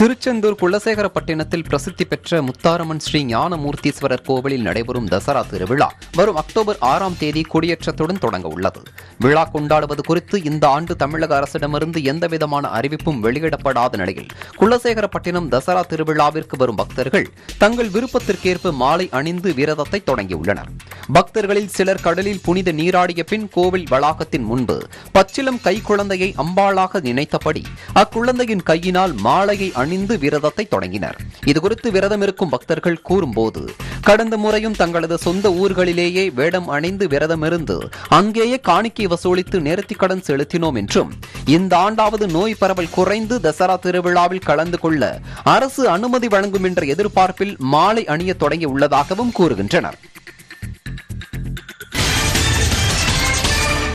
திருச்செந்தூர் குலசேகரப்பட்டினத்தில் பிரசித்தி பெற்ற முத்தாரம்மன் ஸ்ரீ ஞானமூர்த்தீஸ்வரர் கோவிலில் நடைபெறும் தசரா திருவிழா வரும் அக்டோபர் 6ஆம் தேதி கொடியேற்றத்துடன் தொடங்க உள்ளது. விழா கொண்டாடுவது குறித்து இந்த ஆண்டு தமிழக அரசிடமிருந்து எந்தவிதமான அறிவிப்பும் வெளியிடப்படாத நிலையில் குலசேகரப்பட்டினம் தசரா திருவிழாவிற்கு வரும் பக்தர்கள் தங்கள் விருப்பத்திற்கேற்ப மாலை அணிந்து விரதத்தை தொடங்கியுள்ளனர். பக்தர்களில் சிலர் கடலில் புனித நீராடிய பின் கோவில் வளாகத்தின் முன்பு பச்சிலம் கைக்குழந்தையை அம்பாளாக நினைத்தபடி அக்குழந்தையின் கையினால் மாலையை அணிந்து விரதத்தை தொடங்கினர். இதுகுறித்து விரதம் இருக்கும் பக்தர்கள் கூறும்போது, கடந்த முறையும் தங்களது சொந்த ஊர்களிலேயே வேடம் அணிந்து விரதமிருந்து அங்கேயே காணிக்கை வசூலித்து நேர்த்திக்கடன் செலுத்தினோம் என்றும், இந்த ஆண்டாவது நோய் பரவல் குறைந்து தசரா திருவிழாவில் கலந்து கொள்ள அரசு அனுமதி வழங்கும் என்ற எதிர்பார்ப்பில் மாலை அணிய தொடங்கி உள்ளதாகவும் கூறுகின்றனர்.